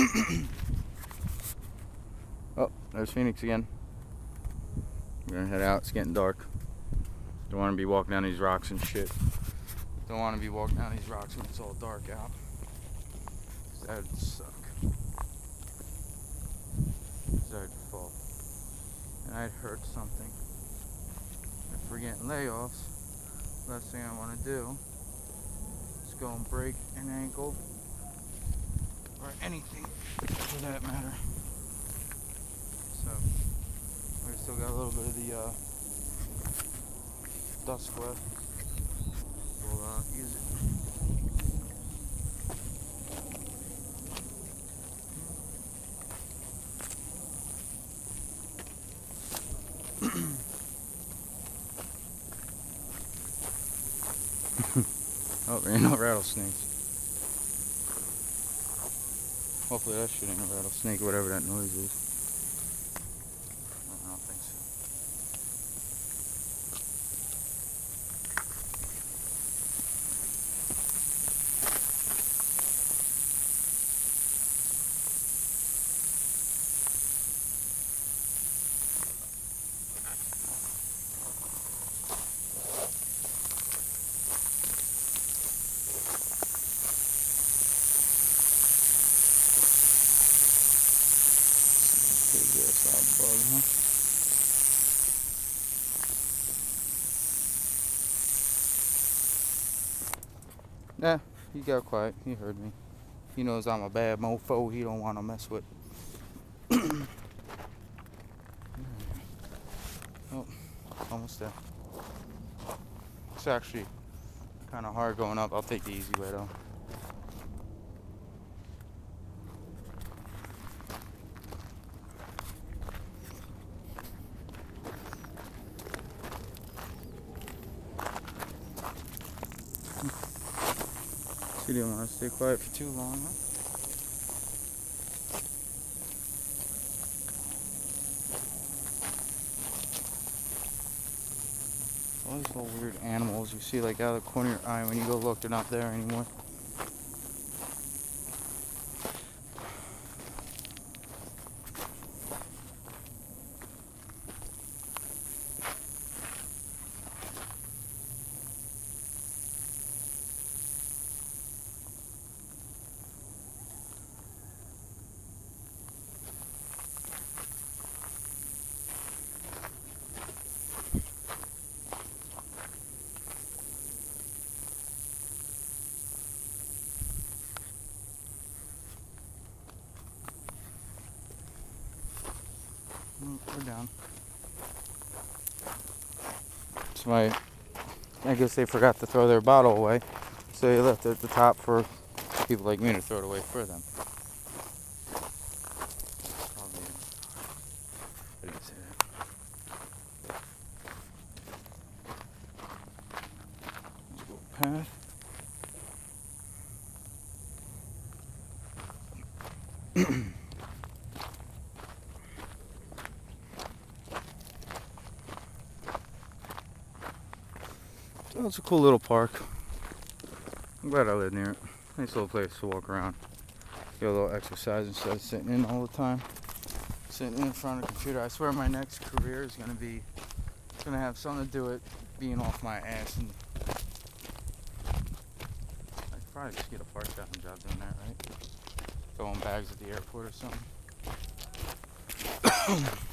Oh, there's Phoenix again. We're gonna head out. It's getting dark. Don't want to be walking down these rocks and shit. Don't want to be walking down these rocks when it's all dark out. That would suck. I'd fall. And I'd hurt something. If we're getting layoffs, last thing I want to do is go and break an ankle or anything for that matter. So we still got a little bit of the dust left. We'll use it. Oh, there ain't no rattlesnakes. Hopefully that shit ain't a rattlesnake, whatever that noise is. I don't think so. Yeah, he got quiet. He heard me. He knows I'm a bad mofo. He don't want to mess with. Oh, almost there. It's actually kind of hard going up. I'll take the easy way though. You didn't want to stay quiet for too long, huh? All these little weird animals you see like out of the corner of your eye when you go look, they're not there anymore. We're down. So I guess they forgot to throw their bottle away, so they left it at the top for people like me to throw it away for them. I didn't say that. Let's go past. Oh, it's a cool little park. I'm glad I live near it. Nice little place to walk around. Get a little exercise instead of sitting in all the time. Sitting in front of a computer. I swear my next career is gonna have something to do with being off my ass, and I could probably just get a part-time job doing that, right? Throwing bags at the airport or something.